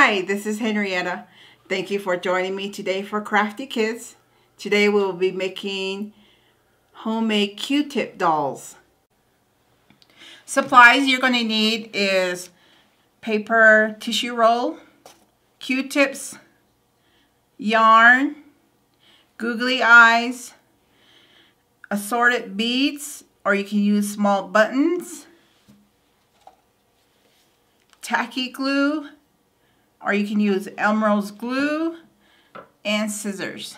Hi, this is Henrietta. Thank you for joining me today for Crafty Kids. Today we will be making homemade Q-tip dolls. Supplies you're going to need is paper tissue roll, Q-tips, yarn, googly eyes, assorted beads, or you can use small buttons, tacky glue, or you can use Elmer's glue, and scissors.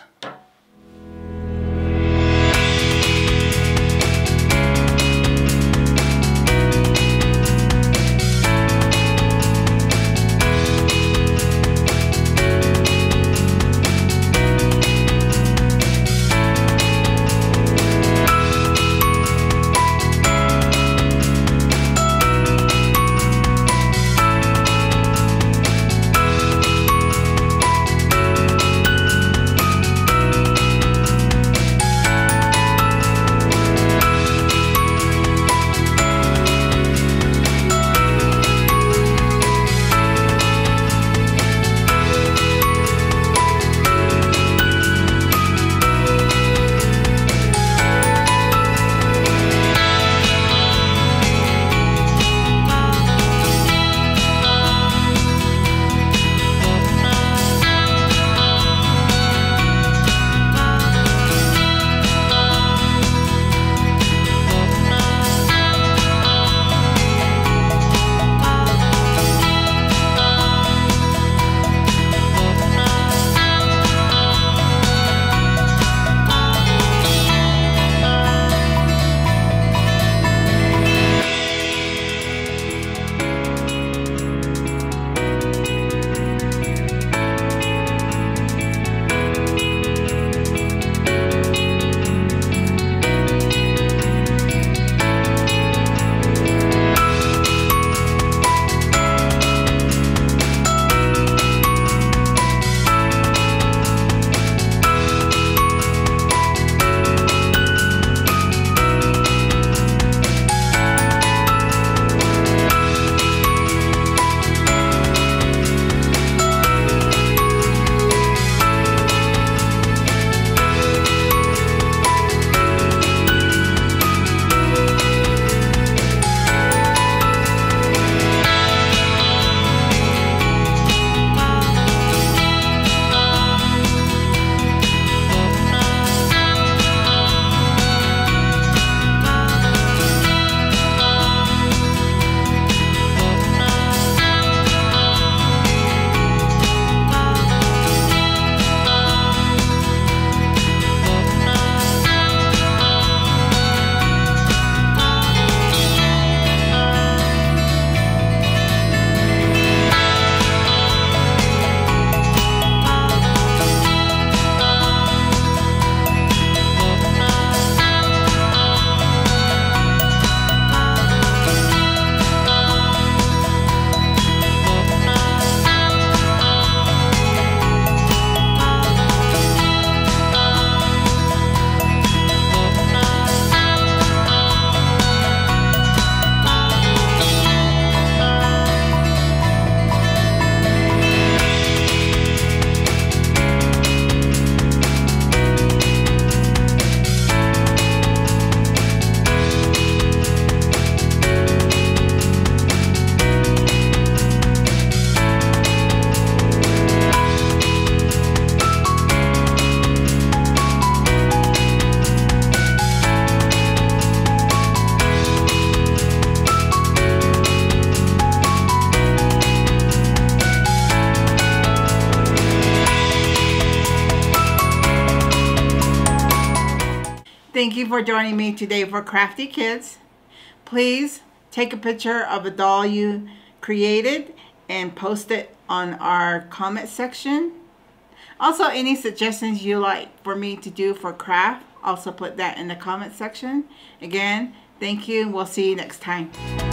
Thank you for joining me today for Crafty Kids. Please take a picture of a doll you created and post it on our comment section. Also, any suggestions you like for me to do for craft, also put that in the comment section. Again, thank you. We'll see you next time.